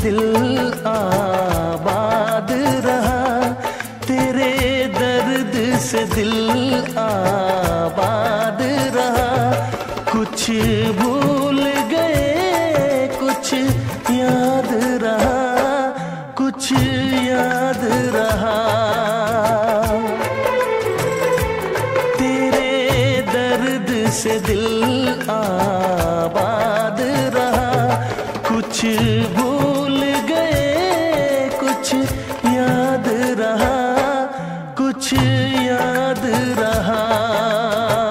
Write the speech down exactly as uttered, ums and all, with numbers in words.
दिल आबाद रहा, तेरे दर्द से दिल आबाद रहा। कुछ भूल गए कुछ याद रहा, कुछ याद रहा। तेरे दर्द से दिल आबाद रहा, कुछ भूल गए कुछ याद रहा, कुछ याद रहा।